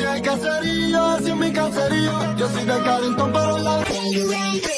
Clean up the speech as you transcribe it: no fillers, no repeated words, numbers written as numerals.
el caserío, así es mi caserío. Yo soy de Calentón, pero la...